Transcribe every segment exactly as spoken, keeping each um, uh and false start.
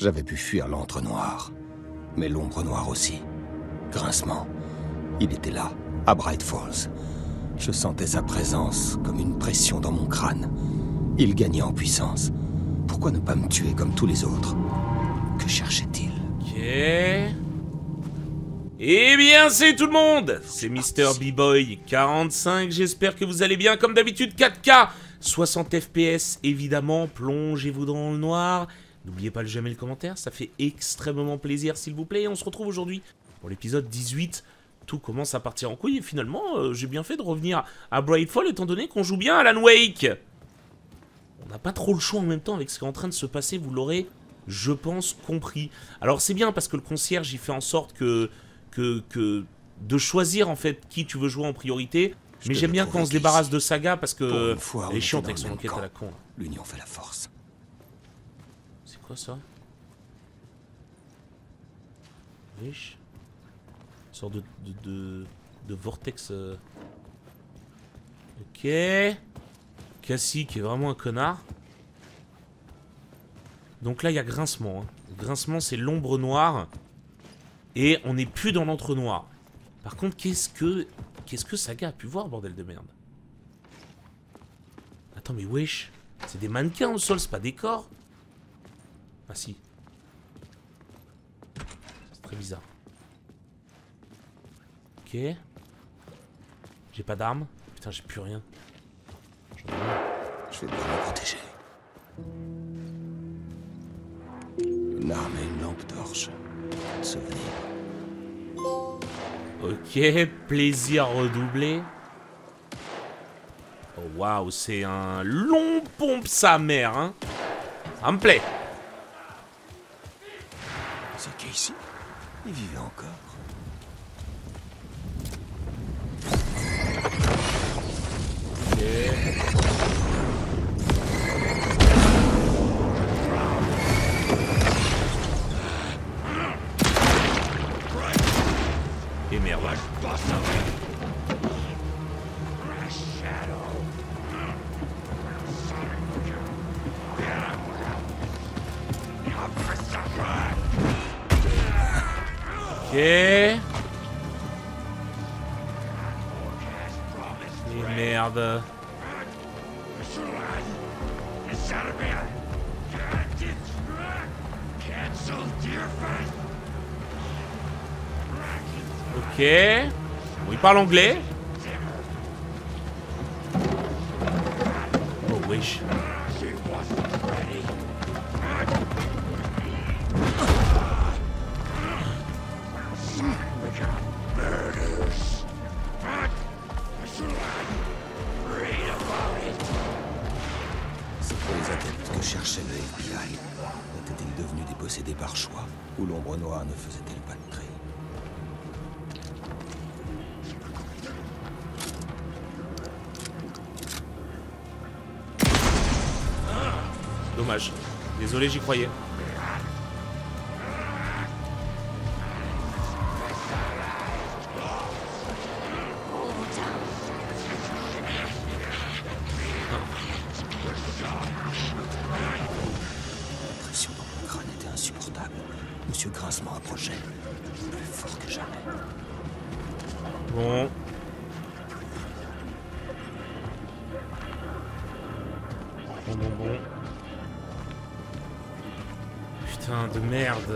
J'avais pu fuir l'antre noir, mais l'ombre noire aussi. Grincement, il était là, à Bright Falls. Je sentais sa présence comme une pression dans mon crâne. Il gagnait en puissance. Pourquoi ne pas me tuer comme tous les autres? Que cherchait-il? Ok... Eh bien, c'est tout le monde. C'est Mister B-Boy quarante-cinq, j'espère que vous allez bien. Comme d'habitude, quatre K, soixante F P S, évidemment, plongez-vous dans le noir. N'oubliez pas de jamais le commentaire, ça fait extrêmement plaisir, s'il vous plaît. Et on se retrouve aujourd'hui pour l'épisode dix-huit. Tout commence à partir en couille et finalement, euh, j'ai bien fait de revenir à Bright Falls étant donné qu'on joue bien à Alan Wake. On n'a pas trop le choix en même temps avec ce qui est en train de se passer, vous l'aurez, je pense, compris. Alors c'est bien parce que le concierge, il fait en sorte que... Que, que de choisir en fait qui tu veux jouer en priorité. Je mais j'aime bien quand on se débarrasse de Saga parce que elle est chiante avec son enquête à la con. L'union fait la force. C'est quoi ça? Wesh. Une sorte de, de, de, de vortex. Euh... Ok. Cassie qui est vraiment un connard. Donc là il y a Grincement. Hein. Grincement c'est l'ombre noire. Et on n'est plus dans l'entre-noir. Par contre, qu'est-ce que... Qu'est-ce que Saga a pu voir, bordel de merde? Attends, mais wesh. C'est des mannequins au sol, c'est pas des corps. Ah si. C'est très bizarre. Ok. J'ai pas d'armes. Putain, j'ai plus rien. Je vais devoir me protéger. Une arme et une lampe torche. Souvenir. Ok, plaisir redoublé. Oh waouh, c'est un long pompe sa mère, hein. Ça me plaît. C'est Casey. Il vivait encore. Ok. Et merde. Ok. Et merde. Ok. Bon, il parle anglais. Oh, wesh. C'est pour les adeptes que cherchait le F B I. Étaient-ils devenus des possédés par choix? Ou l'ombre noire ne faisait-elle pas de tri? Dommage. Désolé, j'y croyais. La pression dans mon crâne était insupportable. Monsieur Grincement approchait. Plus fort que jamais. Bon. Bon, bon, bon. Putain de merde.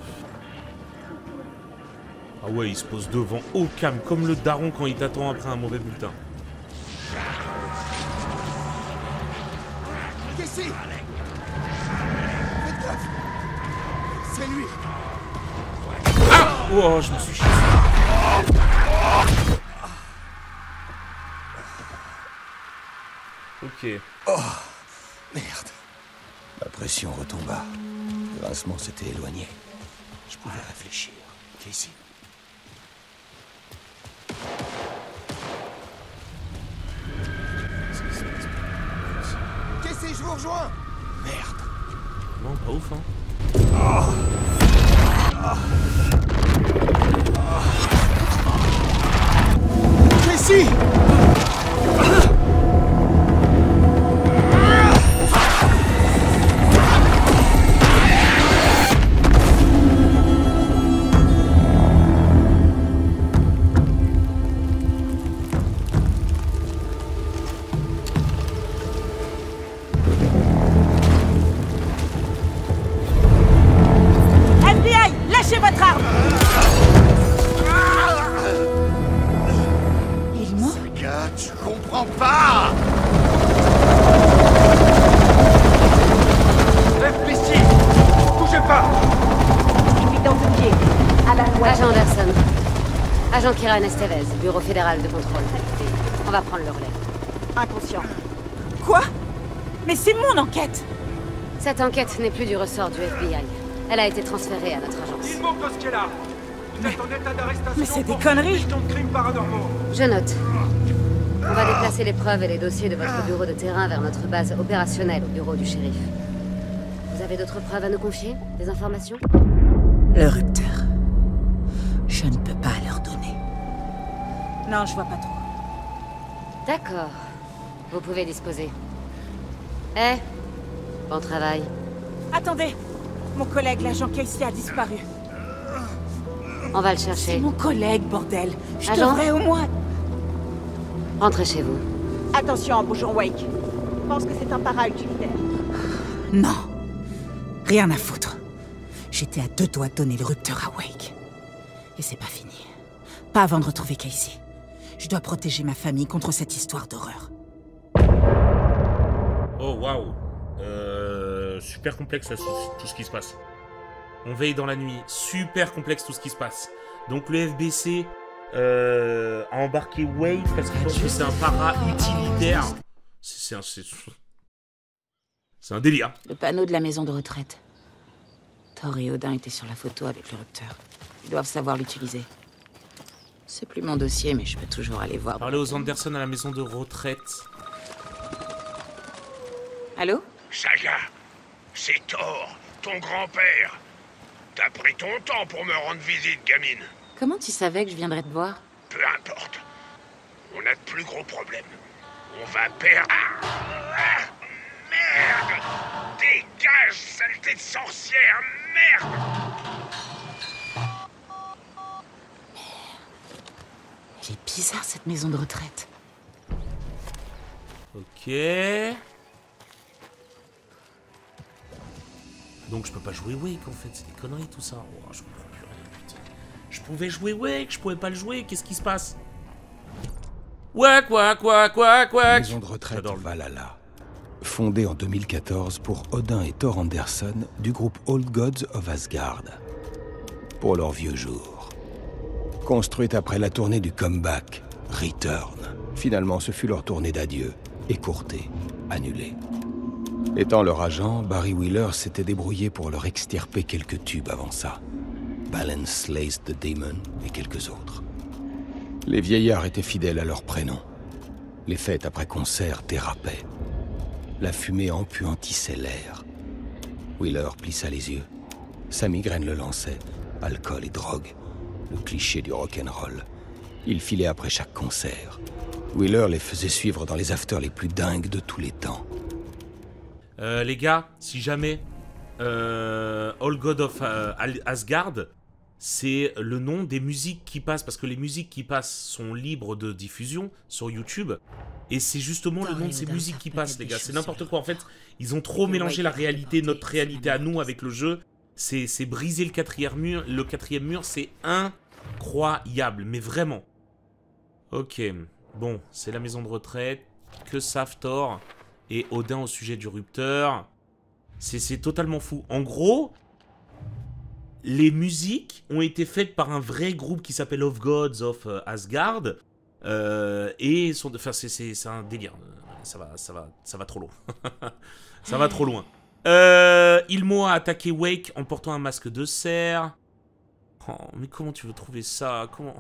Ah ouais, il se pose devant au cam, comme le daron quand il t'attend après un mauvais bulletin. Casey! Faites gaffe! C'est lui! Ah! Oh, je me suis chié. Ok. Oh! Merde! La pression retomba. Grincement s'était éloigné. Je pouvais réfléchir. Casey. Casey, je vous rejoins! Merde! Non, pas ouf, hein. Oh. Oh. Casey! Agent Kiran Estevez, Bureau fédéral de contrôle. On va prendre le relais. Inconscient. Quoi? Mais c'est mon enquête! Cette enquête n'est plus du ressort du F B I. Elle a été transférée à notre agence. Mais, mais c'est des conneries! Je note. On va déplacer les preuves et les dossiers de votre bureau de terrain vers notre base opérationnelle au bureau du shérif. Vous avez d'autres preuves à nous confier? Des informations? Le rupteur. Je ne peux pas leur donner. Non, je vois pas trop. D'accord. Vous pouvez disposer. Eh, bon travail. Attendez! Mon collègue, l'agent Casey, a disparu. On va le C'est chercher. mon collègue, bordel! Je Agent? devrais au moins... Rentrez chez vous. Attention, bonjour Wake. Je pense que c'est un para-utilitaire. Non. Rien à foutre. J'étais à deux doigts de donner le rupteur à Wake. Et c'est pas fini. Pas avant de retrouver Casey. Je dois protéger ma famille contre cette histoire d'horreur. Oh waouh. Euh, super complexe là, tout ce qui se passe. On veille dans la nuit. Super complexe tout ce qui se passe. Donc le F B C euh, a embarqué Wake parce qu'il pense que c'est un para-utilitaire. C'est un... C'est un délire. Le panneau de la maison de retraite. Thor et Odin étaient sur la photo avec le rupteur. Ils doivent savoir l'utiliser. C'est plus mon dossier, mais je peux toujours aller voir. Parler aux Anderson à la maison de retraite. Allô? Saga, c'est Thor, ton grand-père. T'as pris ton temps pour me rendre visite, gamine. Comment tu savais que je viendrais te voir? Peu importe. On a de plus gros problèmes. On va perdre... Ah, ah, merde! Dégage, saleté de sorcière! Merde! Elle est bizarre, cette maison de retraite. Ok. Donc je peux pas jouer Wake en fait, c'est des conneries tout ça. Oh, je comprends plus rien, putain. Je pouvais jouer Wake, je pouvais pas le jouer, qu'est-ce qui se passe? Quoi, quoi, quoi, quoi, quoi? Maison de retraite Valhalla. Fondée en deux mille quatorze pour Odin et Thor Anderson du groupe Old Gods of Asgard. Pour leurs vieux jours. Construite après la tournée du comeback, Return. Finalement, ce fut leur tournée d'adieu, écourtée, annulée. Étant leur agent, Barry Wheeler s'était débrouillé pour leur extirper quelques tubes avant ça. Balance Slays the Demon et quelques autres. Les vieillards étaient fidèles à leur prénom. Les fêtes après concert dérapaient. La fumée empuantissait l'air. Wheeler plissa les yeux. Sa migraine le lançait. Alcool et drogue. Le cliché du rock'n'roll. Il filait après chaque concert. Wheeler les faisait suivre dans les afters les plus dingues de tous les temps. Euh, les gars, si jamais euh, All God of euh, Asgard, c'est le nom des musiques qui passent, parce que les musiques qui passent sont libres de diffusion sur YouTube, et c'est justement le nom de ces musiques qui passent, les gars. C'est n'importe quoi, en fait. Ils ont trop mélangé la réalité, notre réalité à nous avec le jeu. C'est briser le quatrième mur. Le quatrième mur, c'est incroyable, mais vraiment. Ok, bon, c'est la maison de retraite. Que savent Thor et Odin au sujet du rupteur? C'est totalement fou. En gros, les musiques ont été faites par un vrai groupe qui s'appelle Of Gods of Asgard. Euh, et sont, enfin, c'est un délire. Ça va, ça va, ça va trop loin. Ça va trop loin. Euh, Ilmo a attaqué Wake en portant un masque de cerf. Oh, mais comment tu veux trouver ça? Comment?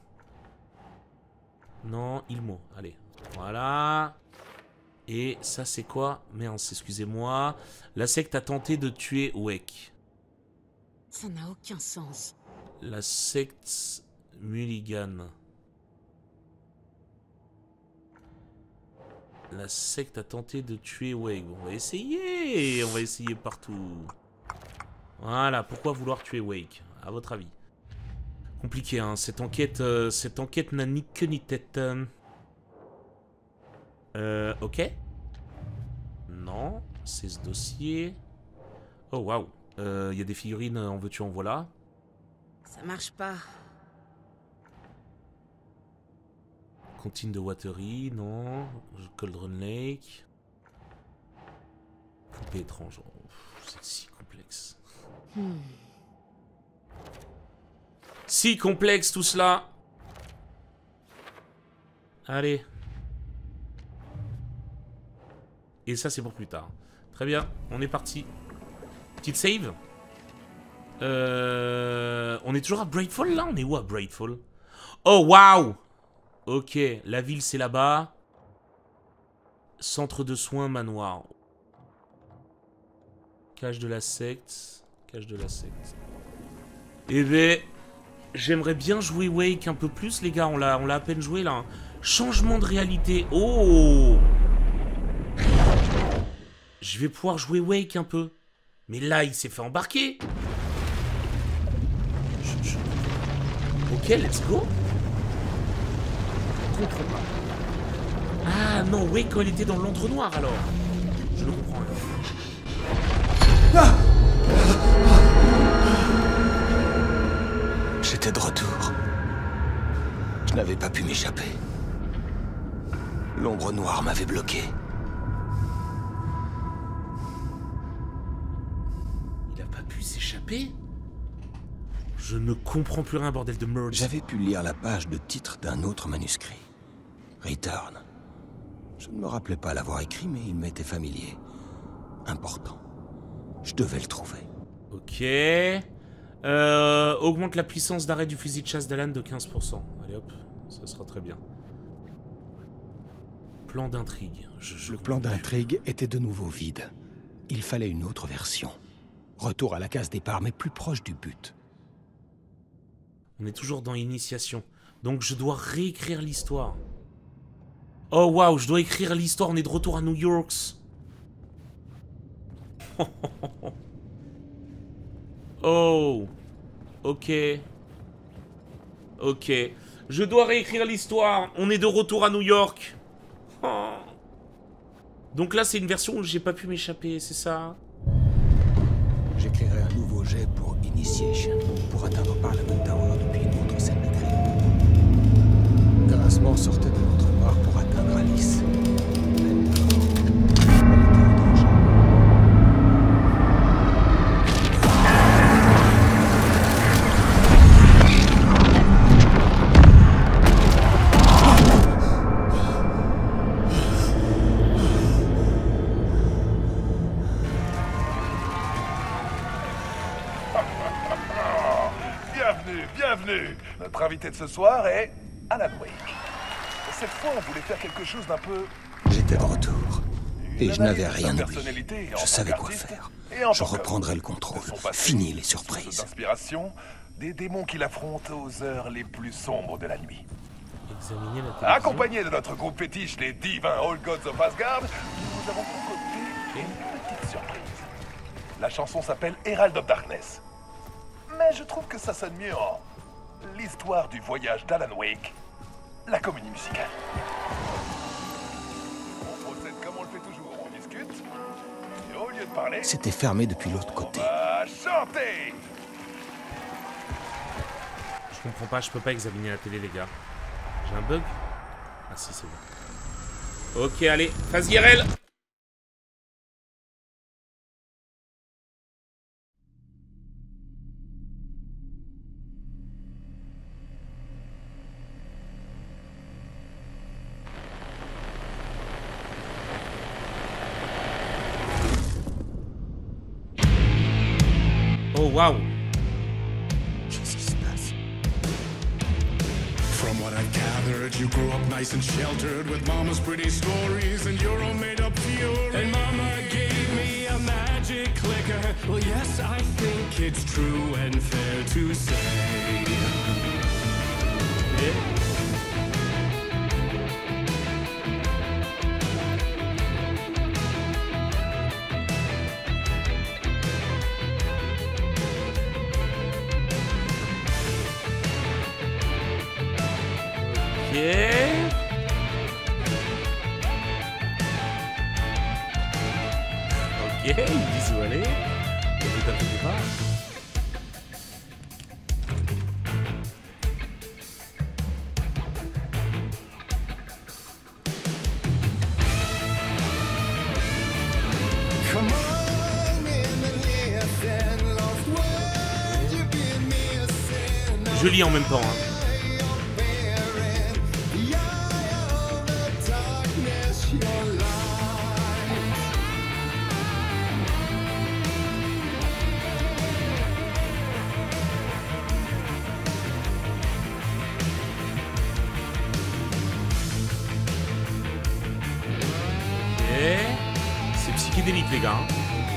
Non, Ilmo. Allez, voilà. Et ça, c'est quoi? Merde, excusez-moi. La secte a tenté de tuer Wake. Ça n'a aucun sens. La secte Mulligan. La secte a tenté de tuer Wake. Bon, on va essayer. On va essayer partout. Voilà, pourquoi vouloir tuer Wake? À votre avis? Compliqué, hein. Cette enquête, euh, cette enquête n'a ni queue ni tête. Euh, ok. Non, c'est ce dossier. Oh, waouh. Il euh, y a des figurines en veux-tu, en voilà. Ça marche pas. Contine de Watery, non. Cauldron Lake. Poupée étrange. Oh, c'est si complexe. Hmm. Si complexe tout cela. Allez. Et ça, c'est pour plus tard. Très bien, on est parti. Petite save. Euh... On est toujours à Brightfall, là? On est où à Brightfall? Oh, waouh! Ok, la ville, c'est là-bas. Centre de soins, manoir. Cage de la secte. Cage de la secte. Eh ben... J'aimerais bien jouer Wake un peu plus, les gars. On l'a on l'a à peine joué, là. Changement de réalité. Oh! Je vais pouvoir jouer Wake un peu. Mais là, il s'est fait embarquer. Je, je... Ok, let's go. Je comprends pas. Ah non, Wake quand elle était dans l'entre-noir, alors. Je ne comprends rien. Ah! J'étais de retour. Je n'avais pas pu m'échapper. L'ombre noire m'avait bloqué. Il a pas pu s'échapper? Je ne comprends plus rien, bordel de merde. J'avais pu lire la page de titre d'un autre manuscrit. Return. Je ne me rappelais pas l'avoir écrit, mais il m'était familier. Important. Je devais le trouver. Ok. Euh, augmente la puissance d'arrêt du fusil de chasse d'Alan de quinze pour cent. Allez hop, ça sera très bien. Plan d'intrigue. Je, je Le plan d'intrigue était de nouveau vide. Il fallait une autre version. Retour à la case départ, mais plus proche du but. On est toujours dans initiation. Donc je dois réécrire l'histoire. Oh waouh, je dois écrire l'histoire. On est de retour à New York. Oh. Ok. Ok. Je dois réécrire l'histoire. On est de retour à New York. Oh. Donc là, c'est une version où j'ai pas pu m'échapper, c'est ça? J'écrirai un nouveau jet pour Initiation, pour atteindre Parliament Tower depuis une autre scène de crime. Grincement sortait de l'autre noir pour atteindre Alice. Elle était en danger. Bienvenue. Notre invité de ce soir est Alan Wake. Cette fois, on voulait faire quelque chose d'un peu... J'étais de retour. Et je n'avais rien oublié. Je savais quoi faire. Je reprendrai le contrôle. Fini les surprises. D'inspiration, des démons qu'il affronte aux heures les plus sombres de la nuit. Examiner la télévision. Accompagné de notre groupe fétiche, les divins All Gods of Asgard, nous avons concocté une petite surprise. La chanson s'appelle Herald of Darkness. Mais je trouve que ça sonne mieux en l'histoire du voyage d'Alan Wake, la comédie musicale. On procède comme on le fait toujours, on discute, et au lieu de parler... C'était fermé depuis l'autre côté. On va chanter. Je comprends pas, je peux pas examiner la télé, les gars. J'ai un bug? Ah si, c'est bon. Ok, allez, phase I R L. Oh, wow. Qu'est-ce qui se passe? From what I gathered, you grew up nice and sheltered with mama's pretty stories and your own made up fury. And mama gave me a magic clicker. Well, yes, I think it's true and fair to say. Yeah. Ok, ils disent où aller. Et vous t'attendez pas. Je lis en même temps. Hein. psychédélique, les gars. Hein.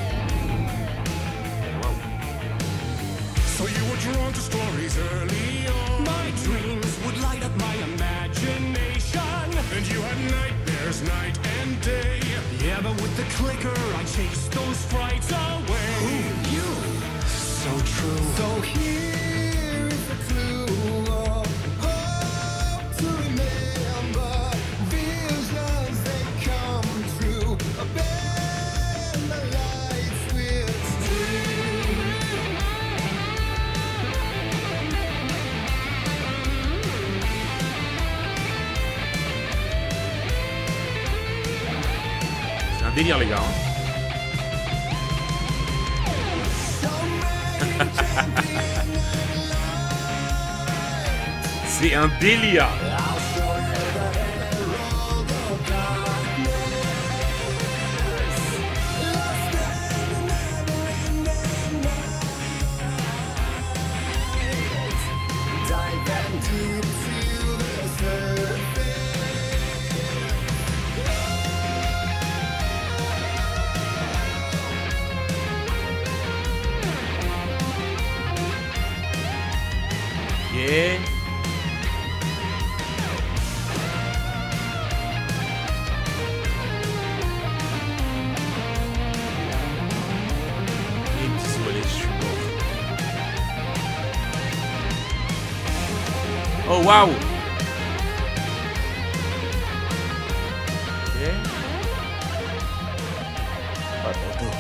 Wow. So you were drawn to stories early on. My dreams would light up my imagination, and you had nightmares night and day. Yeah, but with the clicker, I chased those frights away. Who you? So true. So here is the clue of hope to remember. Visions they come true. Bend the lights with steel. C'est un délire, les gars. Hein. C'est un délire. Yeah. Oh waouh. Ok. Pas tantôt.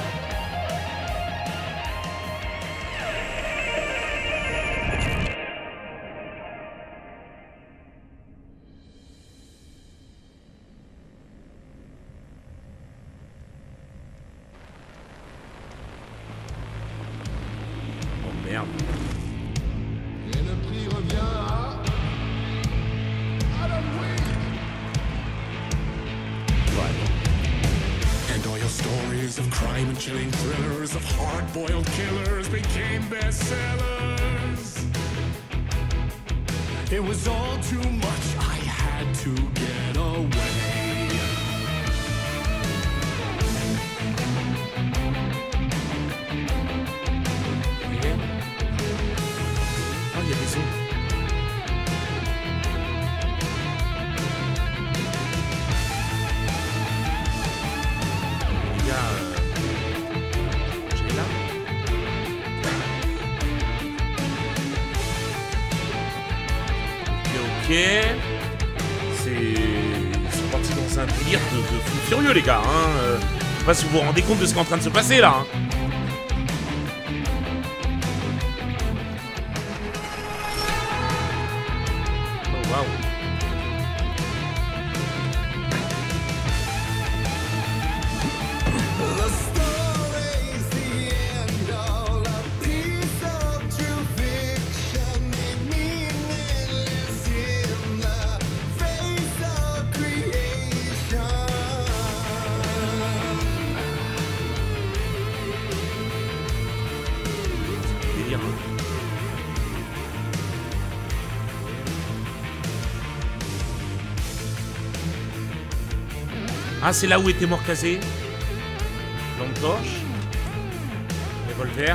Oh merde. Et le prix revient à Alan Wake. And all your stories of crime and chilling thrillers of hard-boiled killers became bestsellers. It was all too much, I had to get away. Oh, il y a des os. Les gars, euh... j'ai là. Ok, ok. C'est... Ils sont partis dans un délire de, de fou furieux, les gars. Hein. Euh, je sais pas si vous vous rendez compte de ce qui est en train de se passer là. Hein. Oh waouh. Délire, hein. Ah, c'est là où était mort Kazé. Lampe torche. Revolver.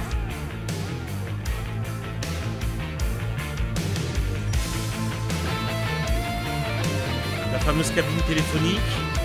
La fameuse cabine téléphonique.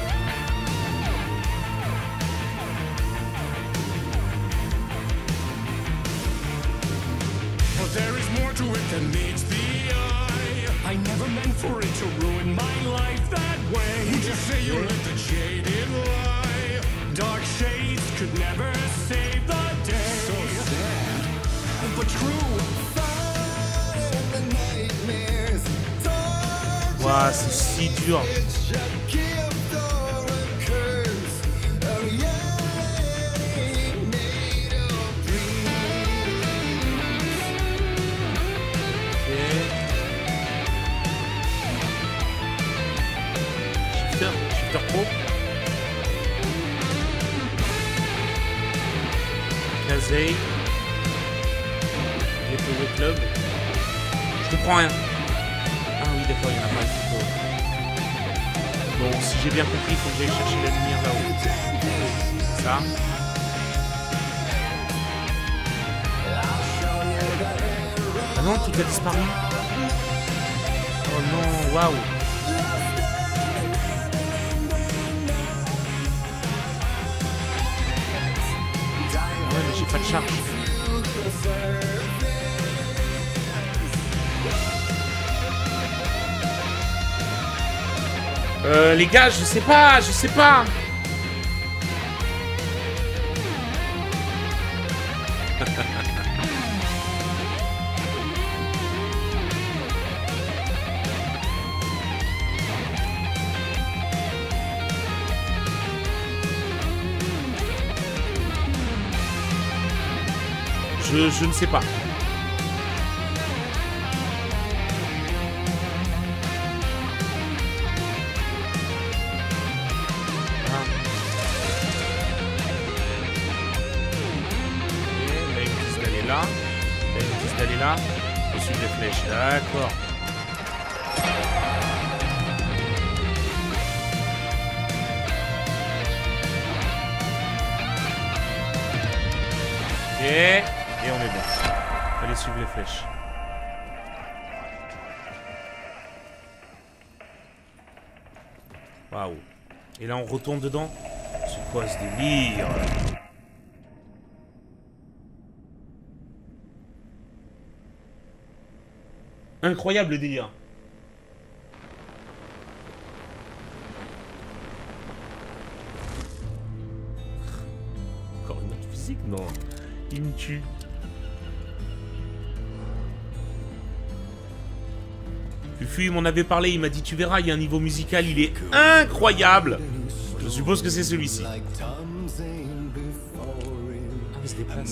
Well, there is more to it than meets the eye. I never meant for it to ruin my life that way. Would you say you let the jaded lie? Dark shades could never save the day. So sad, but true. Ouah, c'est si dur. Shifter, Shifter Pro. Kazé. Gateway Club. Je comprends rien. Ah oui, d'accord, il y en a pas il faut... Bon, si j'ai bien compris, il faut que j'aille chercher la lumière là-haut. Ça. ça. Ah non, tout a disparu. Oh non, waouh. Ouais, mais j'ai pas de charge. Euh, les gars, je sais pas, je sais pas. je, je ne sais pas. Là, elle me dit d'aller là, je suis des flèches, d'accord. Ok, et on est bon. Allez suivre les flèches. Waouh. Et là on retourne dedans. C'est quoi ce délire? Incroyable le délire. Encore une autre physique? Non. Il me tue. Fufu, il m'en avait parlé, il m'a dit tu verras, il y a un niveau musical, il est incroyable. Je suppose que c'est celui-ci. Ah mais se déplace.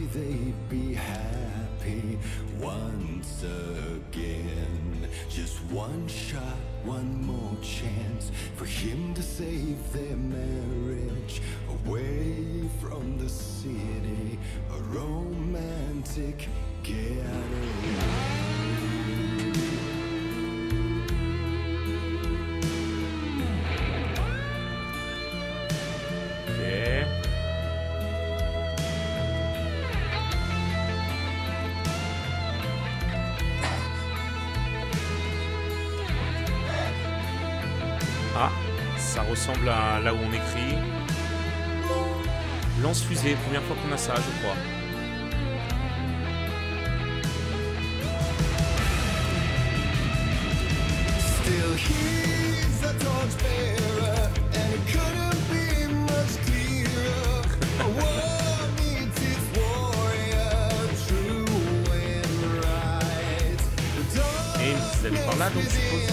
Once again, just one shot, one more chance for him to save their marriage away from the city, a romantic getaway. Ah, ça ressemble à là où on écrit. Lance-fusée, première fois qu'on a ça, je crois. Et vous allez par là, donc je suppose.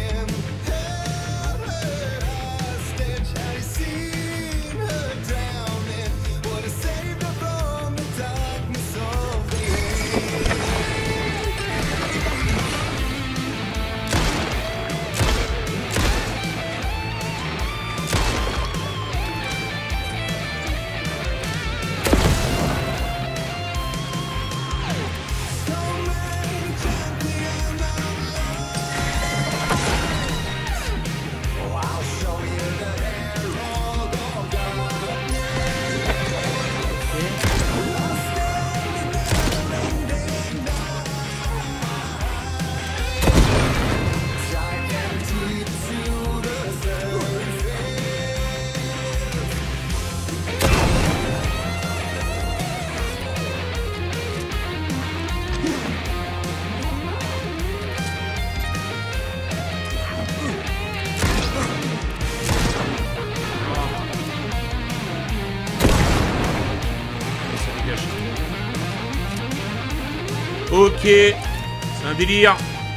Ok, c'est un délire.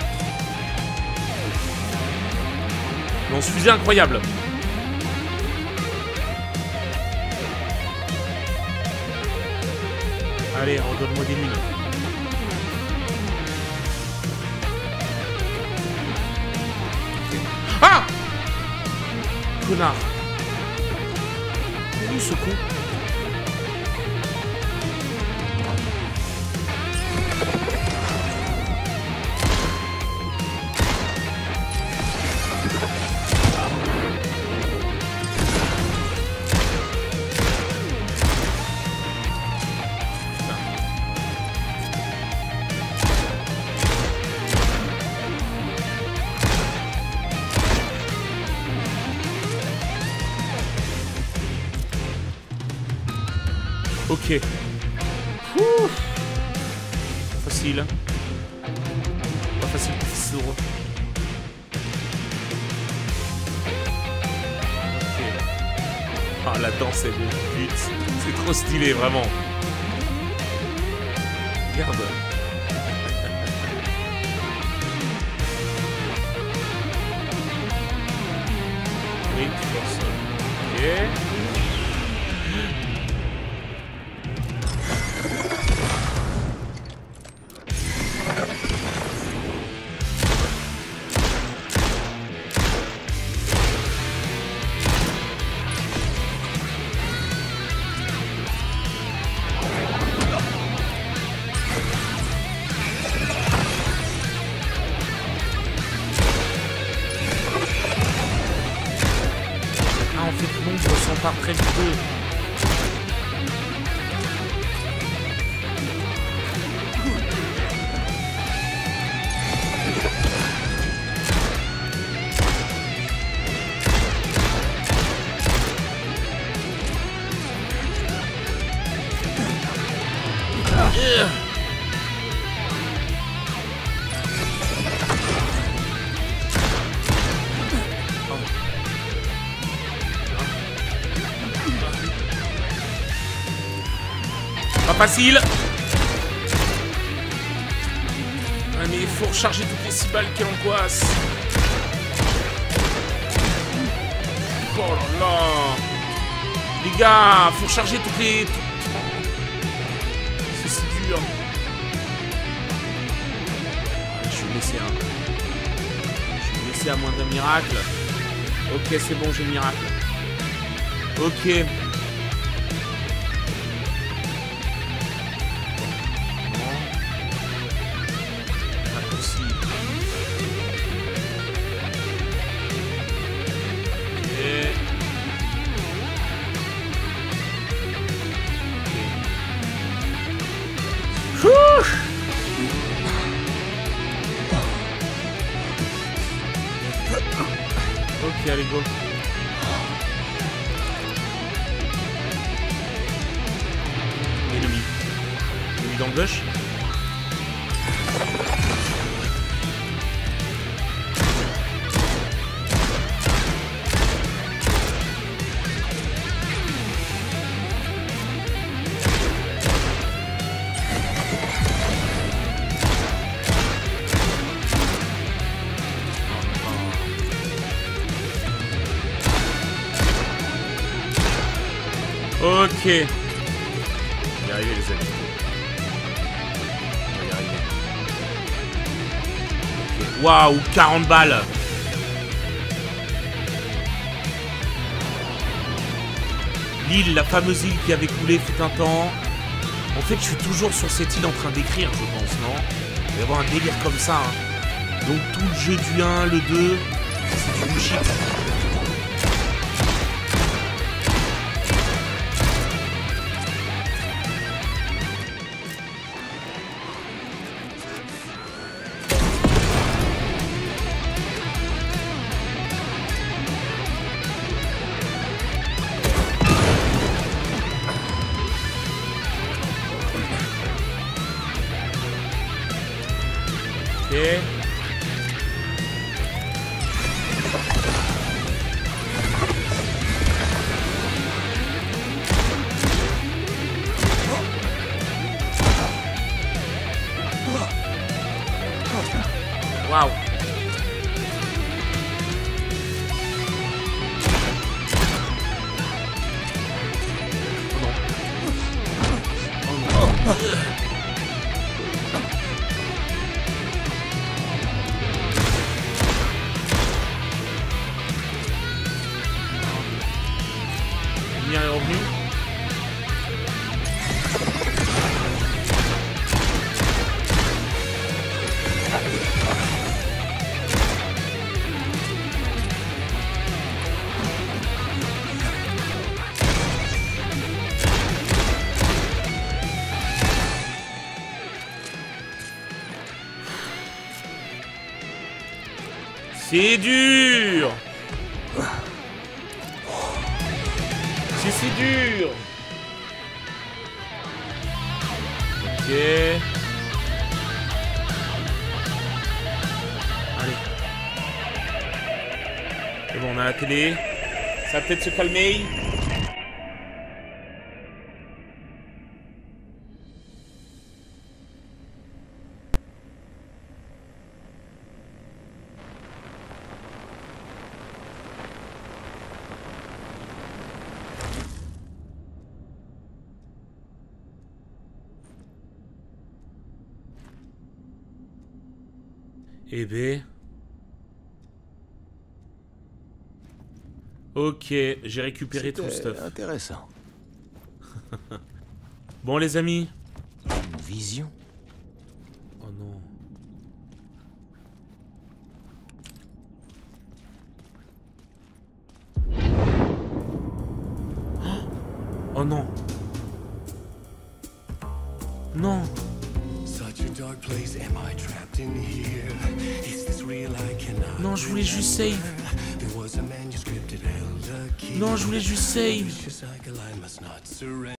Lance-fusée incroyable. Allez, redonne-moi des mines. Ah! Connard. Où ce con? Ok. Ouh. Facile. Pas facile pour Fissuro. Ok. Ah, la danse est de pute. C'est trop stylé, vraiment. Regarde. Oui, tu forces. Ok. Par très peu. Yeah. Pas facile. Ah, mais il faut recharger toutes les six balles, quelle angoisse. Oh là là. Les gars, faut recharger toutes les... C'est si dur. Je vais me laisser un... Je vais me laisser à moins d'un miracle. Ok, c'est bon, j'ai le miracle. Ok. Ok, allez, go. Ennemi. Ennemi dans le bush. Ok. On va y arriver, les amis. On va y arriver. Okay. Waouh, quarante balles. L'île, la fameuse île qui avait coulé fut un temps. En fait, je suis toujours sur cette île en train d'écrire, je pense, non? Il va y avoir un délire comme ça. Hein. Donc tout le jeu du un, le deux, c'est du bullshit. Ok. Waouh. Oh non. Bien est revenu. C'est dur. C'est si dur. Ok. Allez. C'est bon, on a la télé. Ça va peut-être se calmer. Eh ben... Ok, j'ai récupéré tout le stuff. Intéressant. Bon les amis. Une vision. Oh non. Oh non. Non. Non, je voulais juste save. Non, je voulais juste save.